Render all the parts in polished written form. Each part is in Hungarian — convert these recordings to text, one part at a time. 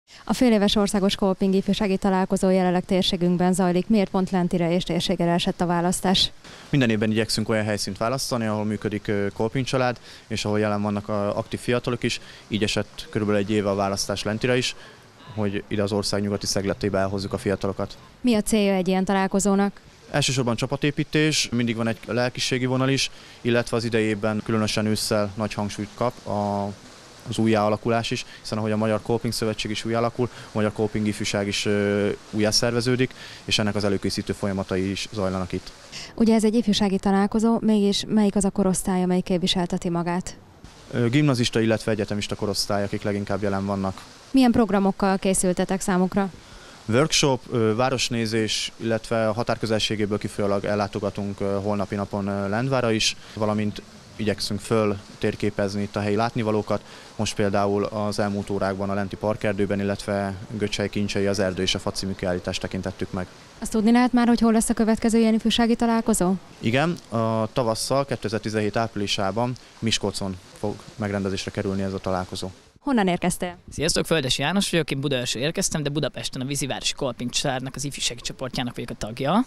A féléves országos Kolping ifjúsági találkozó jelenleg térségünkben zajlik. Miért pont Lentire és térségére esett a választás? Minden évben igyekszünk olyan helyszínt választani, ahol működik Kolping család, és ahol jelen vannak aktív fiatalok is. Így esett körülbelül egy éve a választás Lentire is, hogy ide az ország nyugati szegletébe elhozzuk a fiatalokat. Mi a célja egy ilyen találkozónak? Elsősorban csapatépítés, mindig van egy lelkiségi vonal is, illetve az idejében különösen ősszel nagy hangsúlyt kap az újjáalakulás is, hiszen ahogy a Magyar Kolping Szövetség is újjálakul, a Magyar Kolping Ifjúság is újjászerveződik, és ennek az előkészítő folyamatai is zajlanak itt. Ugye ez egy ifjúsági találkozó, mégis melyik az a korosztály, amely képviselteti magát? Gimnazista, illetve egyetemista korosztály, akik leginkább jelen vannak. Milyen programokkal készültetek számukra? Workshop, városnézés, illetve a határközelségéből kifolyólag ellátogatunk holnapi napon Lendvárra is, valamint igyekszünk föl térképezni itt a helyi látnivalókat. Most például az elmúlt órákban a Lenti Parkerdőben, illetve Göccsely Kincsei az erdő és a fa című kiállítást tekintettük meg. Azt tudni lehet már, hogy hol lesz a következő ilyen ifjúsági találkozó? Igen, a tavasszal, 2017 áprilisában Miskolcon fog megrendezésre kerülni ez a találkozó. Honnan érkeztél? Sziasztok, Földesi János vagyok, én Budaörsről érkeztem, de Budapesten a Vízivárosi Kolping családnak az ifjúsági csoportjának vagyok a tagja.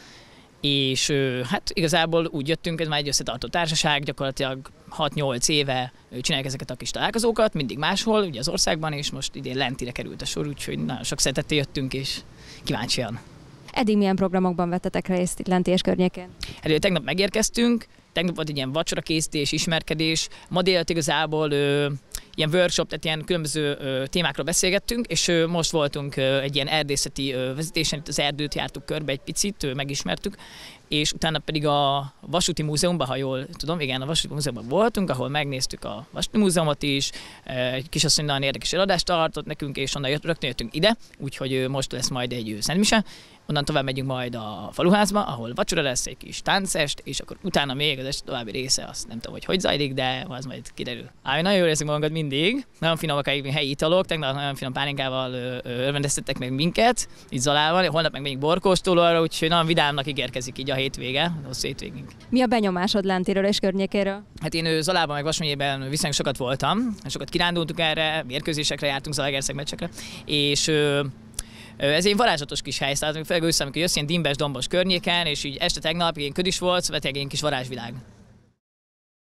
És hát igazából úgy jöttünk, ez már egy összetartó társaság, gyakorlatilag 6-8 éve csináljuk ezeket a kis találkozókat, mindig máshol, ugye az országban, és most idén Lentire került a sor, úgyhogy nagyon sok szeretettel jöttünk, és kíváncsian. Eddig milyen programokban vettetek részt itt Lenti és környékén? Hát tegnap megérkeztünk, tegnap volt egy ilyen vacsorakészítés, ismerkedés, ma délután igazából ilyen workshop, tehát ilyen különböző témákról beszélgettünk, és most voltunk egy ilyen erdészeti vezetésen, itt az erdőt jártuk körbe egy picit, megismertük, és utána pedig a Vasúti Múzeumban, ha jól tudom, igen, a Vasúti Múzeumban voltunk, ahol megnéztük a Vasúti Múzeumot is, egy kisasszony nagyon érdekes eladást tartott nekünk, és onnan rögtön jöttünk ide, úgyhogy most lesz majd egy szentmise. Onnan tovább megyünk majd a faluházba, ahol vacsora lesz, egy kis táncest, és akkor utána még az este további része, azt nem tudom, hogy zajlik, de az majd kiderül. Nagyon jól érzünk magunkat mindig, nagyon finomak a helyi italok, tegnap nagyon finom pálinkával örvendeztettek meg minket, itt Zalával, holnap meg megyünk borkóstolóra, úgyhogy nagyon vidámnak ígérkezik így a hétvége, a hosszú hétvégünk. Mi a benyomásod Lentiről és környékéről? Hát én Zalában meg Vasmegyében viszonylag sokat voltam, sokat kirándultunk erre, mérkőzésekre jártunk, Zalaegerszeg meccsekre, és ez egy varázslatos kis hely, tehát főleg ősszel, amikor jössz ilyen dimbes, dombos környéken, és így este tegnap ilyen köd is volt, szóval egy kis varázsvilág.